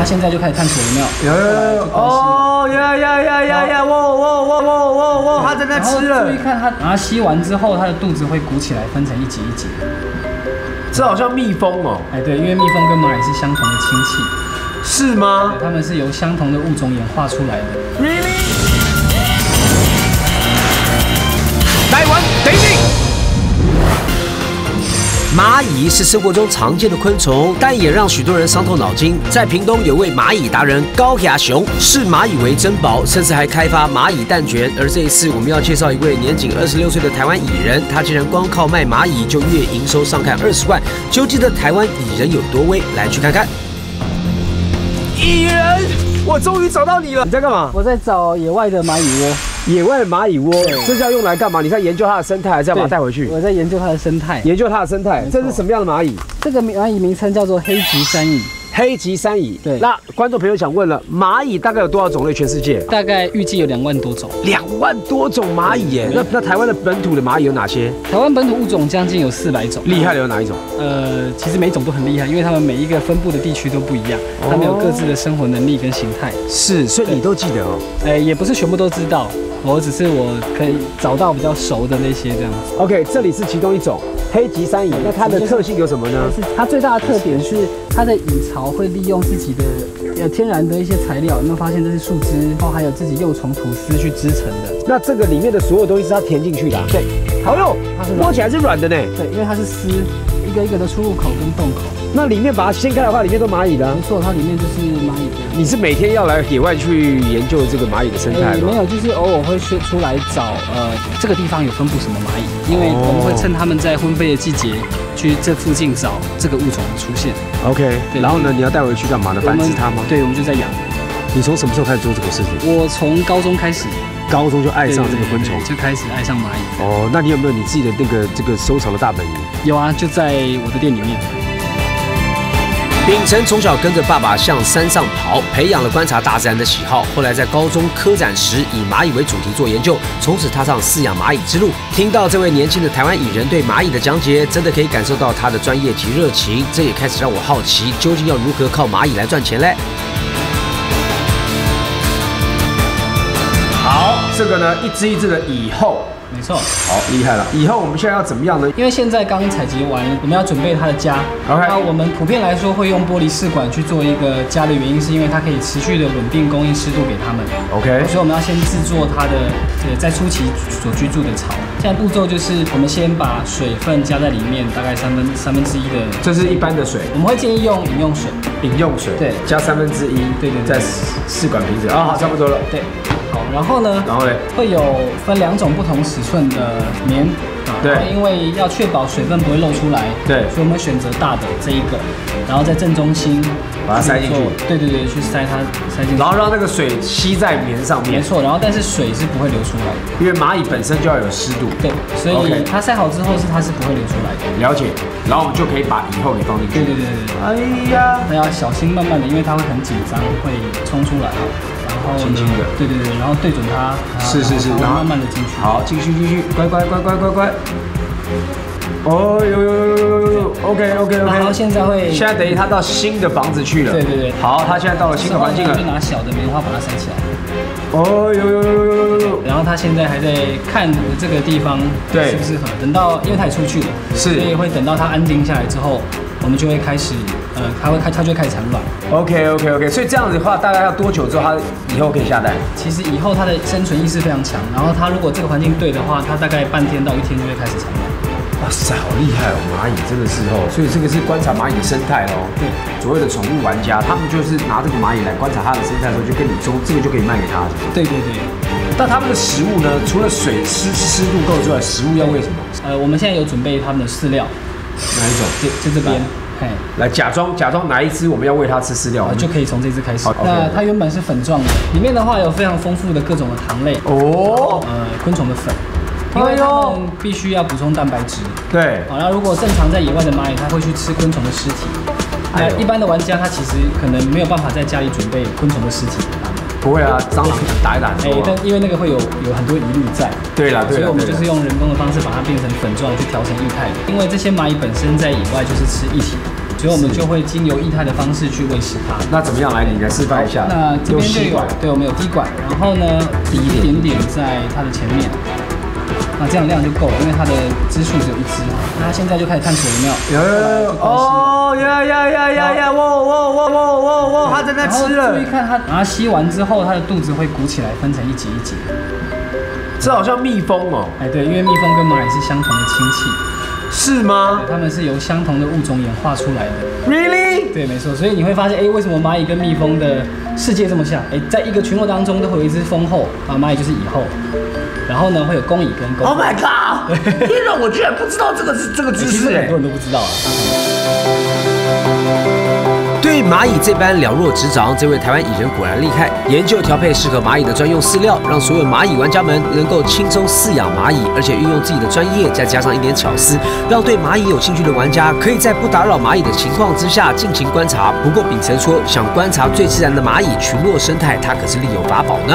它现在就开始探索有没有？ 有哦呀！哇！它在那吃了。 注意看它，然后吸完之后，它的肚子会鼓起来，分成一节一节。 这好像蜜蜂哦。 哎，对，因为蜜蜂跟蚂蚁是相同的亲戚。 是吗？ 它们是由相同的物种演化出来的。 Really？ 来玩等你。 蚂蚁是生活中常见的昆虫，但也让许多人伤透脑筋。在屏东有位蚂蚁达人高雅雄，视蚂蚁为珍宝，甚至还开发蚂蚁蛋卷。而这一次，我们要介绍一位年仅26岁的台湾蚁人，他竟然光靠卖蚂蚁就月营收上看20万。究竟的台湾蚁人有多威？来去看看。 蚁人，我终于找到你了！你在干嘛？ 我在找野外的蚂蚁窝。 野外的蚂蚁窝，这是要用来干嘛？你在研究它的生态，还是要把它带回去？ 我在研究它的生态。 研究它的生态，这是什么样的蚂蚁？ 这个蚂蚁名称叫做黑棘山蚁。 黑棘山蚁。 对。 那观众朋友想问了，蚂蚁大概有多少种类？全世界？ 大概预计有2万多种。 2万多种蚂蚁耶！那台湾的本土的蚂蚁有哪些？ 台湾本土物种将近有400种。 厉害的有哪一种？ 其实每一种都很厉害，因为它们每一个分布的地区都不一样，它们有各自的生活能力跟形态。 是，所以你都记得哦。 也不是全部都知道。只是我可以找到比较熟的那些这样子。 OK， 这里是其中一种黑棘山蚁，那它的特性有什么呢？ 它最大的特点是它的蚁巢会利用自己的天然的一些材料，有没有发现这是树枝，然后还有自己幼虫吐丝去织成的。 那这个里面的所有东西是它填进去的、啊？ 对。 好哟，摸起来是软的呢。 对，因为它是丝，一个一个的出入口跟洞口。 那里面把它掀开的话，里面都蚂蚁的、啊。 没错，它里面就是蚂蚁的。 你是每天要来野外去研究这个蚂蚁的生态吗？ 没有，就是偶尔会出来找这个地方有分布什么蚂蚁，因为我们会趁它们在婚飞的季节去这附近找这个物种的出现。 OK， 然后呢，你要带回去干嘛呢？繁殖它吗？ 对，我们就在养。 你从什么时候开始做这个事情？ 我从高中开始。 高中就爱上这个昆虫， 就开始爱上蚂蚁。 哦，那你有没有你自己的这个收藏的大本营？ 有啊，就在我的店里面。 秉承从小跟着爸爸向山上跑，培养了观察大自然的喜好。后来在高中科展时，以蚂蚁为主题做研究，从此踏上饲养蚂蚁之路。听到这位年轻的台湾蚁人对蚂蚁的讲解，真的可以感受到他的专业及热情。这也开始让我好奇，究竟要如何靠蚂蚁来赚钱嘞？ 好，这个呢，一只一只的蚁后。 没错， 好厉害了！以后我们现在要怎么样呢？ 因为现在刚采集完，我们要准备它的家。 OK， 那我们普遍来说会用玻璃试管去做一个家的原因，是因为它可以持续的稳定供应湿度给它们。 OK， 所以我们要先制作它的在初期所居住的巢。现在步骤就是我们先把水分加在里面，大概三分之一的。 这是一般的水， 我们会建议用饮用水。 饮用水，对，加1/3， 对， 在试管瓶子。啊，好，差不多了。 对。好，然后呢？会有分2种不同尺寸的棉。对。因为要确保水分不会漏出来。对。所以我们选择大的这一个，然后在正中心把它塞进去。 对，去塞进去。 然后让那个水吸在棉上面。 没错，然后但是水是不会流出来的， 因为蚂蚁本身就要有湿度。 对。所以它塞好之后它是不会流出来的。了解。 然后我们就可以把蚁后给放进去。 对。哎呀，那要小心，慢慢的，因为它会很紧张，会冲出来。然后轻轻的，对，然后对准它，是，然后慢慢的进去。好，继续，乖。哦呦 ，OK。然后现在等于它到新的房子去了。 对。 好，它现在到了新的环境了。 就拿小的棉花把它塞起来。 哦呦。 然后它现在还在看这个地方适不适合。等到因为它也出去了，所以会等到它安定下来之后，我们就会开始。它就开始产卵。 OK， 所以这样子的话，大概要多久之后它以后可以下蛋？ 其实以后它的生存意识非常强，然后它如果这个环境对的话，它大概半天到1天就会开始产卵。 哇塞，好厉害哦！蚂蚁真的是哦，所以这个是观察蚂蚁的生态哦。对，所谓的宠物玩家，他们就是拿这个蚂蚁来观察它的生态的时候，就跟你说这个就可以卖给他。对。那他们的食物呢？除了水湿度够之外，食物要喂什么？ 我们现在有准备他们的饲料。 哪一种？ 就这边。 来假装哪一只我们要喂它吃饲料， 就可以从这只开始。那它原本是粉状的，里面的话有非常丰富的各种的糖类哦，昆虫的粉，因为它们必须要补充蛋白质。对，好，那如果正常在野外的蚂蚁，它会去吃昆虫的尸体。那一般的玩家他其实可能没有办法在家里准备昆虫的尸体。 不会啊，蟑螂打一打。 但因为那个会有很多疑虑在。对了，所以我们就是用人工的方式把它变成粉状，去调成液态。因为这些蚂蚁本身在野外就是吃液体， 所以我们就会经由液态的方式去喂食它。 那怎么样来？你来示范一下。 那这边就有，对，我们有滴管，然后呢，滴一点点在它的前面。那这样量就够了，因为它的支数只有1支。那它现在就开始探索有没有？ 有哦呀！哇！它在那吃了。 注意看它，把它吸完之后，它的肚子会鼓起来，分成一节一节。 这好像蜜蜂哦。 哎，对，因为蜜蜂跟蚂蚁是相同的亲戚。 是吗？ 它们是由相同的物种演化出来的。 Really？ 对，没错。所以你会发现，哎，为什么蚂蚁跟蜜蜂的世界这么像？哎，在一个群落当中都会有一只蜂后啊，蚂蚁就是蚁后。然后呢，会有公蚁跟公。 Oh my god！ 天哪，我居然不知道这个知识， 很多人都不知道啊。 对蚂蚁这般了若指掌，这位台湾蚁人果然厉害，研究调配适合蚂蚁的专用饲料，让所有蚂蚁玩家们能够轻松饲养蚂蚁，而且运用自己的专业，再加上一点巧思，让对蚂蚁有兴趣的玩家可以在不打扰蚂蚁的情况之下尽情观察。不过秉承说，想观察最自然的蚂蚁群落生态，它可是另有法宝呢。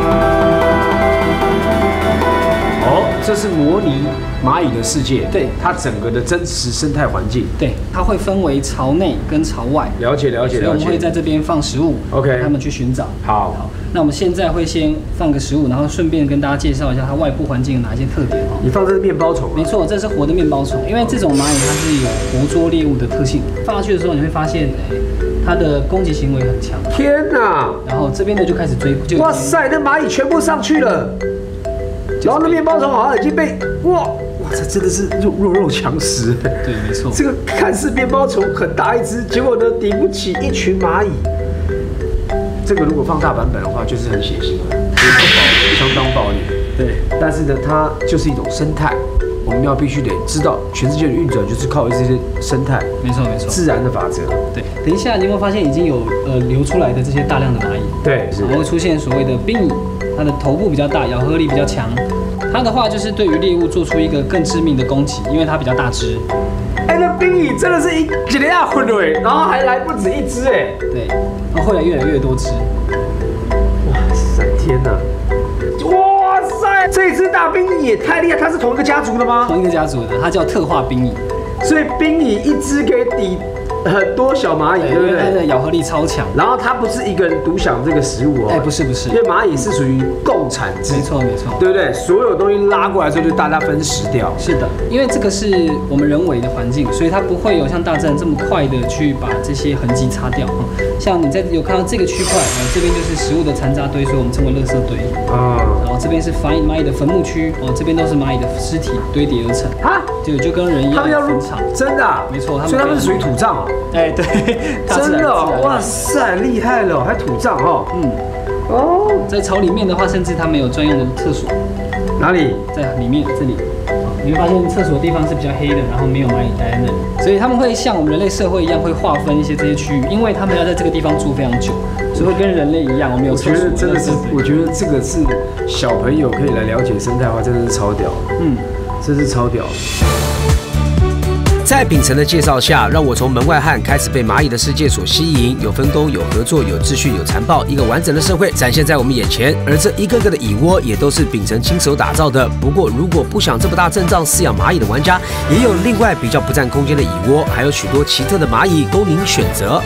这是模拟蚂蚁的世界， 对它整个的真实生态环境， 对，它会分为巢内跟巢外。 了解。 所以我们会在这边放食物 ，OK， 他们去寻找。 好， 那我们现在会先放个食物，然后顺便跟大家介绍一下它外部环境有哪些特点哦。 你放这是面包虫， 没错，这是活的面包虫，因为这种蚂蚁它是有捕捉猎物的特性，放下去的时候你会发现，它的攻击行为很强。 天哪！ 然后这边呢就开始追， 哇塞，那蚂蚁全部上去了。然后那面包虫好像已经被哇，这真的是弱强食。 对，没错。 这个看似面包虫很大一只，结果呢抵不起一群蚂蚁。这个如果放大版本的话，就是很血腥了，相当暴力。对，但是呢，它就是一种生态，我们必须得知道，全世界的运转就是靠这些生态。 没错， 自然的法则。 对，等一下你有没有发现已经有流出来的这些大量的蚂蚁？ 对， 然后会出现所谓的兵蚁。它的头部比较大，咬合力比较强。它的话就是对于猎物做出一个更致命的攻击，因为它比较大只。 哎，那兵蚁真的是一两混了哎，然后还来不止一只哎。 对，然后会越来越多只。 哇塞，天哪！哇塞，这只大兵蚁也太厉害，它是同一个家族的吗？ 同一个家族的，它叫特化兵蚁。 所以兵蚁一只可以抵很多小蚂蚁，对不对？ 它的咬合力超强。 然后它不是一个人独享这个食物哦。 哎，不是， 因为蚂蚁是属于共产制。 没错， 对不对？所有东西拉过来之后，就大家分食掉。 是的，因为这个是我们人为的环境，所以它不会有像大自然这么快的去把这些痕迹擦掉。像你有看到这个区块，这边就是食物的残渣堆，所以我们称为垃圾堆。然后这边是蚂蚁的坟墓区，这边都是蚂蚁的尸体堆叠而成。就跟人一样。他们要入场， 真的？ 没错， 所以他们是属于土葬哦。 哎，对， 真的哦，哇塞，厉害了，还土葬哦。 在巢里面的话，甚至他们有专用的厕所。 哪里？ 在里面这里。你会发现厕所的地方是比较黑的，然后没有蚂蚁待在那里，所以他们会像我们人类社会一样，会划分一些这些区域，因为他们要在这个地方住非常久，所以会跟人类一样，我们有厕所。 我觉得这个是小朋友可以来了解生态化，真的是超屌。真是超屌。 在秉承的介绍下，让我从门外汉开始被蚂蚁的世界所吸引，有分工、有合作、有秩序、有残暴，一个完整的社会展现在我们眼前。而这一个个的蚁窝也都是秉承亲手打造的。不过，如果不想这么大阵仗饲养蚂蚁的玩家，也有另外比较不占空间的蚁窝，还有许多奇特的蚂蚁供您选择。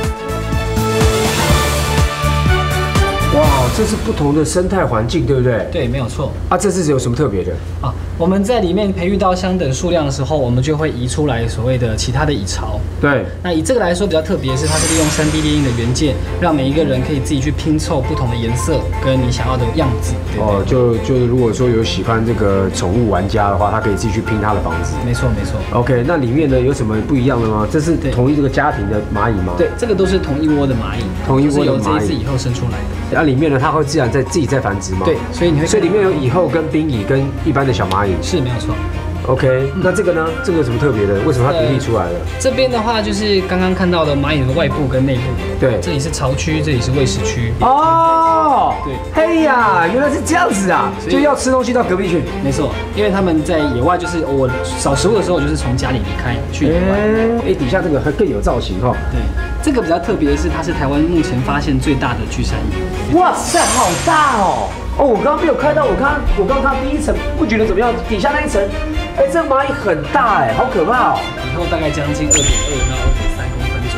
哇，这是不同的生态环境，对不对？ 对，没有错。 这次有什么特别的？ 我们在里面培育到相等数量的时候，我们就会移出来所谓的其他的蚁巢。 对。 那以这个来说比较特别的是，它是利用3D 列印的元件，让每一个人可以自己去拼凑不同的颜色跟你想要的样子。 就是如果说有喜欢这个宠物玩家的话，他可以自己去拼他的房子。 没错。 OK， 那里面呢有什么不一样的吗？这是同一这个家庭的蚂蚁吗？ 对，这个都是同一窝的蚂蚁， 同一窝的蚂蚁， 由这一次以后生出来的。 那里面呢，它会自然自己在繁殖吗？ 对，所以里面有蚁后跟兵蚁跟一般的小蚂蚁。 是没有错。 OK，那这个呢？这个有什么特别的？为什么它独立出来了？ 这边的话就是刚刚看到的蚂蚁的外部跟内部。 对， 这里是巢区，这里是喂食区。 对，嘿呀，原来是这样子啊！就要吃东西到隔壁去。 没错，因为他们在野外，就是我找食物的时候，就是从家里离开去野外。 底下这个更有造型哈。 对，这个比较特别的是，它是台湾目前发现最大的巨山蚁。 哇塞，好大哦！我刚刚没有看到，我刚看第一层，不觉得怎么样？底下那一层，这蚂蚁很大好可怕哦！ 以后大概将近2.2到2.3公分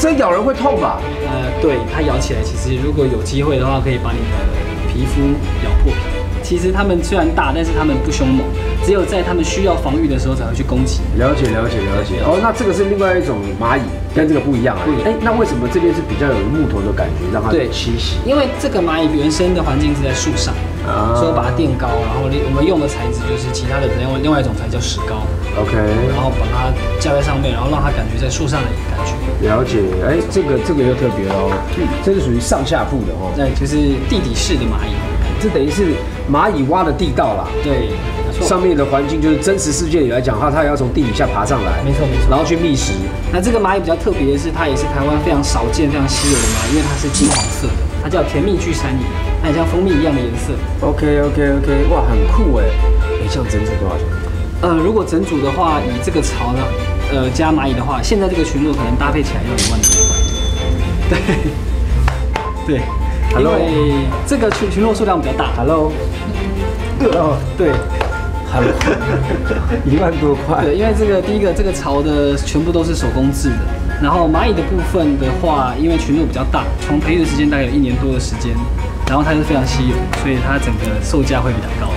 这咬人会痛吧？ 对，它咬起来其实如果有机会的话，可以把你的皮肤咬破皮。其实它们虽然大，但是它们不凶猛，只有在它们需要防御的时候才会去攻击。 了解。哦，那这个是另外一种蚂蚁，跟这个不一样啊。那为什么这边是比较有木头的感觉，让它栖息？ 因为这个蚂蚁原生的环境是在树上，所以我把它垫高，然后我们用的材质就是其他的另外一种材叫石膏。 OK， 然后把它架在上面，然后让它感觉在树上的感觉。 了解，这个又特别哦，这是属于上下铺的哦。 对，就是地底式的蚂蚁。 这等于是蚂蚁挖的地道啦。 对， 上面的环境就是真实世界里来讲的话，它也要从地底下爬上来。 没错。 然后去觅食。 那这个蚂蚁比较特别的是，它也是台湾非常少见、非常稀有的蚂蚁，因为它是金黄色的，它叫甜蜜巨山蚁，它很像蜂蜜一样的颜色。 OK， 哇，很酷哎！这样整组多少钱？ 如果整组的话，以这个巢呢，加蚂蚁的话，现在这个群落可能搭配起来要1万多块。对。因为这个群落数量比较大。 Hello， 对 ，Hello， 1万多块。 对，因为第一个这个巢的全部都是手工制的，然后蚂蚁的部分的话，因为群落比较大，从培育的时间大概有1年多的时间，然后它是非常稀有，所以它整个售价会比较高。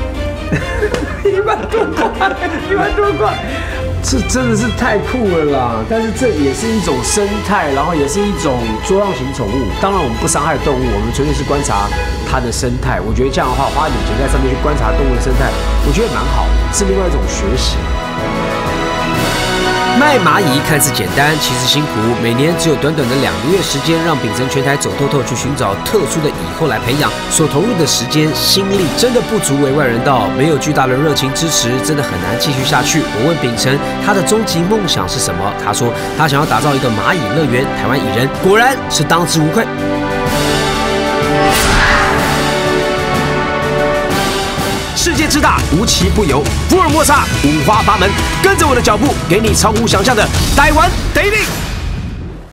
1万多块。这真的是太酷了啦！但是这也是一种生态，然后也是一种多样型宠物。当然，我们不伤害动物，我们纯粹是观察它的生态。我觉得这样的话，花一点钱在上面去观察动物的生态，我觉得蛮好的，是另外一种学习。 卖蚂蚁看似简单，其实辛苦。每年只有短短的2个月时间，让秉承全台走透透去寻找特殊的蚁后来培养，所投入的时间心力真的不足为外人道。没有巨大的热情支持，真的很难继续下去。我问秉承他的终极梦想是什么，他说他想要打造一个蚂蚁乐园，台湾蚁人果然是当之无愧。世界之大，无奇不有，福尔摩沙五花八门，跟着我的脚步，给你超乎想象的台湾 dating。